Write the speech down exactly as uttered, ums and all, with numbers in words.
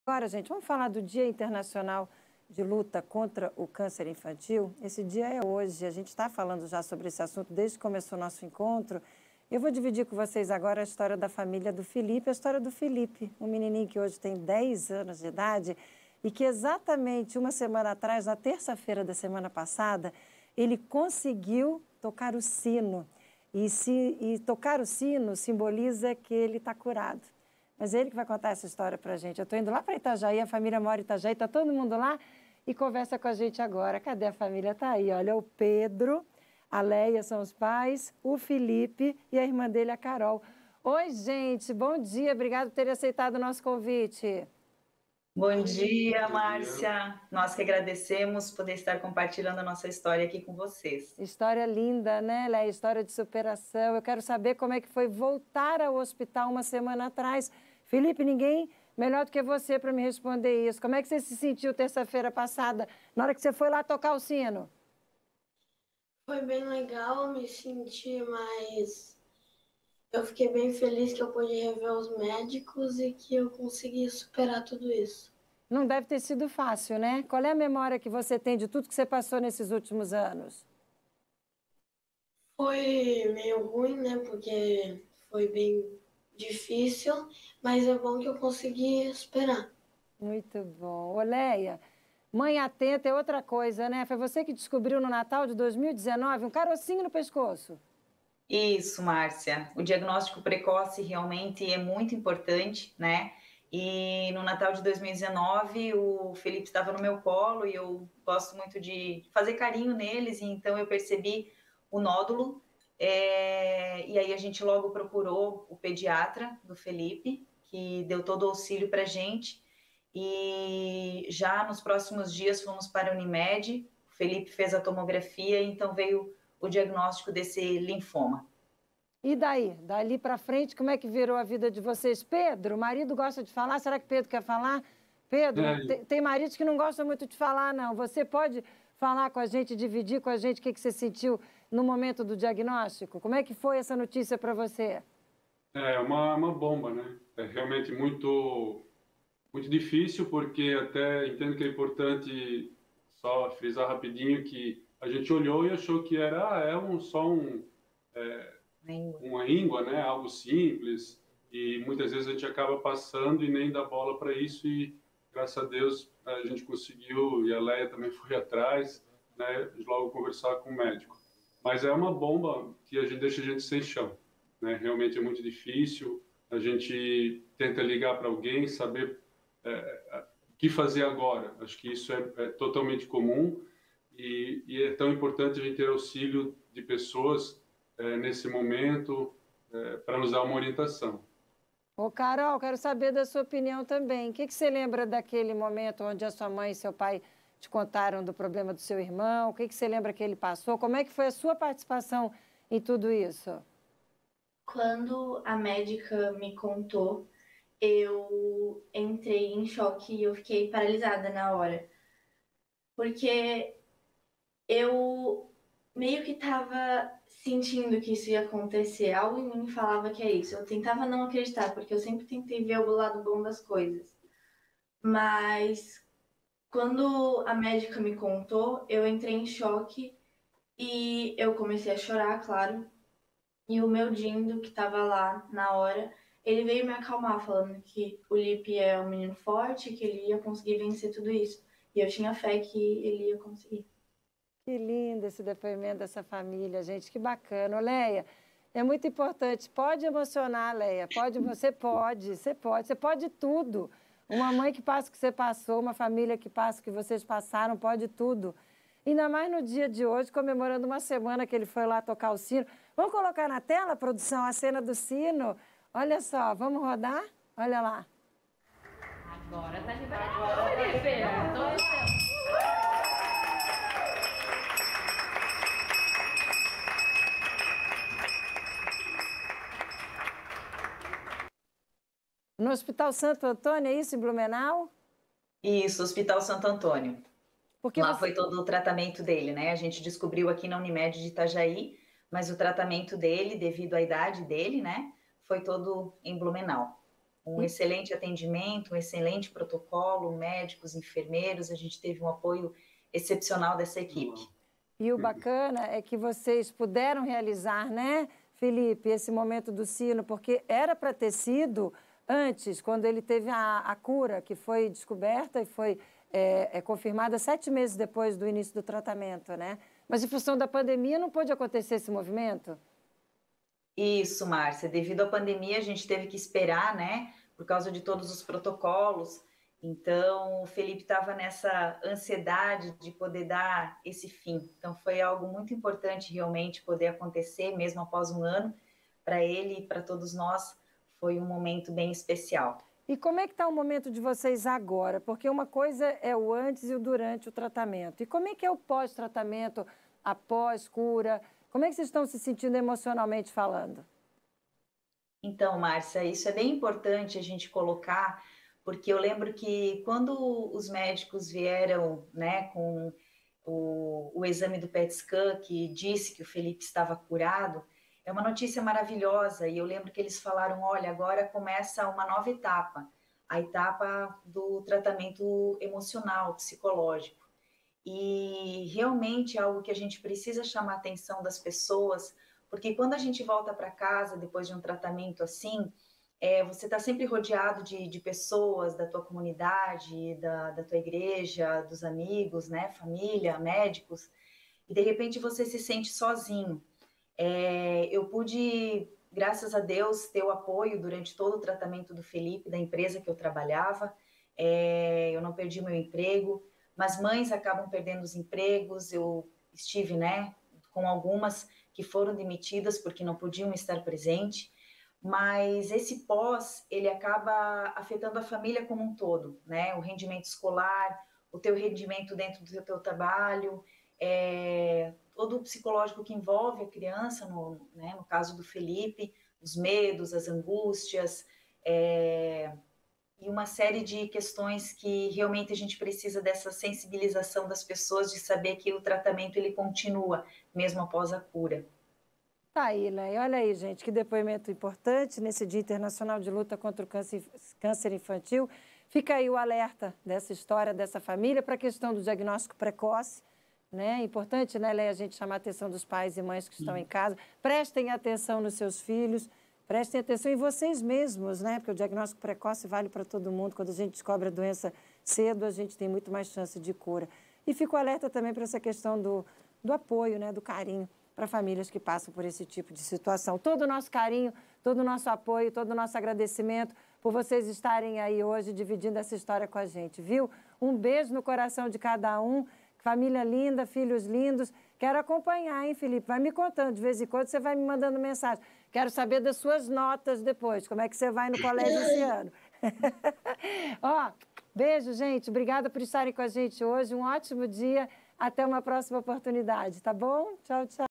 Agora, gente, vamos falar do Dia Internacional de Luta contra o Câncer Infantil. Esse dia é hoje, a gente está falando já sobre esse assunto desde que começou o nosso encontro. Eu vou dividir com vocês agora a história da família do Felipe, a história do Felipe, um menininho que hoje tem dez anos de idade e que exatamente uma semana atrás, na terça-feira da semana passada, ele conseguiu tocar o sino. E, se, e tocar o sino simboliza que ele está curado. Mas é ele que vai contar essa história para a gente. Eu estou indo lá para Itajaí, a família mora em Itajaí, está todo mundo lá e conversa com a gente agora. Cadê a família? Está aí, olha, o Pedro, a Leia são os pais, o Felipe e a irmã dele, a Carol. Oi, gente, bom dia, obrigado por ter aceitado o nosso convite. Bom dia, Márcia. Nós que agradecemos poder estar compartilhando a nossa história aqui com vocês. História linda, né, Leia? História de superação. Eu quero saber como é que foi voltar ao hospital uma semana atrás. Felipe, ninguém melhor do que você para me responder isso. Como é que você se sentiu terça-feira passada, na hora que você foi lá tocar o sino? Foi bem legal, me senti mais... Eu fiquei bem feliz que eu pude rever os médicos e que eu consegui superar tudo isso. Não deve ter sido fácil, né? Qual é a memória que você tem de tudo que você passou nesses últimos anos? Foi meio ruim, né? Porque foi bem difícil, mas é bom que eu consegui superar. Muito bom. Ô, Leia, mãe atenta é outra coisa, né? Foi você que descobriu no Natal de dois mil e dezenove um carocinho no pescoço. Isso, Márcia. O diagnóstico precoce realmente é muito importante, né? E no Natal de dois mil e dezenove, o Felipe estava no meu colo e eu gosto muito de fazer carinho neles, e então eu percebi o nódulo. É... E aí a gente logo procurou o pediatra do Felipe, que deu todo o auxílio para a gente. E já nos próximos dias fomos para a Unimed, o Felipe fez a tomografia, então veio o diagnóstico desse linfoma. E daí? Dali para frente, como é que virou a vida de vocês? Pedro, o marido gosta de falar? Será que Pedro quer falar? Pedro, É, tem, tem maridos que não gostam muito de falar, não. Você pode falar com a gente, dividir com a gente o que, que você sentiu no momento do diagnóstico? Como é que foi essa notícia para você? é uma, uma bomba, né? É realmente muito, muito difícil, porque até entendo que é importante só frisar rapidinho que a gente olhou e achou que era, ah, é um, só um, é, uma íngua, né? Algo simples, e muitas vezes a gente acaba passando e nem dá bola para isso, e graças a Deus a gente conseguiu, e a Leia também foi atrás, né? Logo conversar com o médico. Mas é uma bomba que a gente deixa a gente sem chão, né? Realmente é muito difícil. A gente tenta ligar para alguém, saber é, o que fazer agora. Acho que isso é, é totalmente comum e, e é tão importante a gente ter auxílio de pessoas é, nesse momento é, para nos dar uma orientação. Ô, Carol, quero saber da sua opinião também. O que, que você lembra daquele momento onde a sua mãe e seu pai te contaram do problema do seu irmão? O que, que você lembra que ele passou? Como é que foi a sua participação em tudo isso? Quando a médica me contou, eu entrei em choque e eu fiquei paralisada na hora. Porque eu meio que estava sentindo que isso ia acontecer. Algo em mim falava que é isso. Eu tentava não acreditar, porque eu sempre tentei ver o lado bom das coisas. Mas quando a médica me contou, eu entrei em choque e eu comecei a chorar, claro. E o meu Dindo, que estava lá na hora, ele veio me acalmar, falando que o Lipe é um menino forte, que ele ia conseguir vencer tudo isso. E eu tinha fé que ele ia conseguir. Que lindo esse depoimento dessa família, gente, que bacana. Ô, Leia, é muito importante, pode emocionar, Leia, pode, você pode, você pode, você pode tudo. Uma mãe que passa o que você passou, uma família que passa o que vocês passaram, pode tudo. Ainda mais no dia de hoje, comemorando uma semana que ele foi lá tocar o sino. Vamos colocar na tela, produção, a cena do sino? Olha só, vamos rodar? Olha lá. Agora tá liberado, Felipe. Tô... No Hospital Santo Antônio, é isso, em Blumenau? Isso, Hospital Santo Antônio. Porque Lá você... foi todo o tratamento dele, né? A gente descobriu aqui na Unimed de Itajaí, mas o tratamento dele, devido à idade dele, né, foi todo em Blumenau. um excelente atendimento, um excelente protocolo, médicos, enfermeiros, a gente teve um apoio excepcional dessa equipe. E o bacana é que vocês puderam realizar, né, Felipe, esse momento do sino, porque era para ter sido antes, quando ele teve a, a cura, que foi descoberta e foi é, é, confirmada sete meses depois do início do tratamento, né? Mas, em função da pandemia, não pôde acontecer esse movimento? Isso, Márcia. Devido à pandemia, a gente teve que esperar, né? Por causa de todos os protocolos. Então, o Felipe estava nessa ansiedade de poder dar esse fim. Então, foi algo muito importante realmente poder acontecer, mesmo após um ano. Para ele e para todos nós, foi um momento bem especial. E como é que está o momento de vocês agora? Porque uma coisa é o antes e o durante o tratamento. E como é que é o pós-tratamento, após cura? Como é que vocês estão se sentindo emocionalmente falando? Então, Márcia, isso é bem importante a gente colocar, porque eu lembro que quando os médicos vieram, né, com o, o exame do P E T scan, que disse que o Felipe estava curado, é uma notícia maravilhosa, e eu lembro que eles falaram, olha, agora começa uma nova etapa, a etapa do tratamento emocional, psicológico. E realmente é algo que a gente precisa chamar a atenção das pessoas, porque quando a gente volta para casa depois de um tratamento assim, é, você está sempre rodeado de, de pessoas da tua comunidade, da, da tua igreja, dos amigos, né, família, médicos, e de repente você se sente sozinho. É, eu pude, graças a Deus, ter o apoio durante todo o tratamento do Felipe, da empresa que eu trabalhava, é, eu não perdi meu emprego, mas mães acabam perdendo os empregos, eu estive, né, com algumas que foram demitidas porque não podiam estar presentes, mas esse pós, ele acaba afetando a família como um todo, né, o rendimento escolar, o teu rendimento dentro do teu trabalho, é, todo o psicológico que envolve a criança, no, né, no caso do Felipe, os medos, as angústias, é, e uma série de questões que realmente a gente precisa dessa sensibilização das pessoas, de saber que o tratamento ele continua, mesmo após a cura. Tá aí, né? E olha aí, gente, que depoimento importante nesse Dia Internacional de Luta contra o Câncer, câncer Infantil. Fica aí o alerta dessa história, dessa família, para a questão do diagnóstico precoce, né? É importante, né, Leia, a gente chamar a atenção dos pais e mães que estão em casa. Prestem atenção nos seus filhos. Prestem atenção em vocês mesmos, né? Porque o diagnóstico precoce vale para todo mundo. Quando a gente descobre a doença cedo, a gente tem muito mais chance de cura. E fico alerta também para essa questão do, do apoio, né? Do carinho para famílias que passam por esse tipo de situação. Todo o nosso carinho, todo o nosso apoio, todo o nosso agradecimento por vocês estarem aí hoje dividindo essa história com a gente, viu? Um beijo no coração de cada um. Família linda, filhos lindos. Quero acompanhar, hein, Felipe? Vai me contando. De vez em quando você vai me mandando mensagem. Quero saber das suas notas depois. Como é que você vai no colégio esse ano? Ó, beijo, gente. Obrigada por estarem com a gente hoje. Um ótimo dia. Até uma próxima oportunidade, tá bom? Tchau, tchau.